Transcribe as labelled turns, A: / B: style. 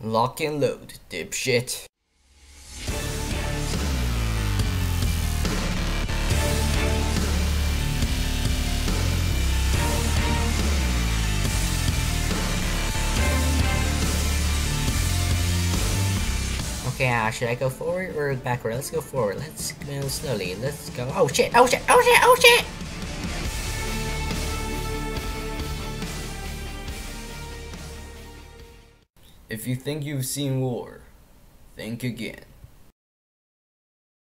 A: Lock and load, dipshit. Okay, should I go forward or backward? Let's go forward. Let's go slowly. Let's go. Oh shit! Oh shit! Oh shit! Oh shit! If you think you've seen war, think again.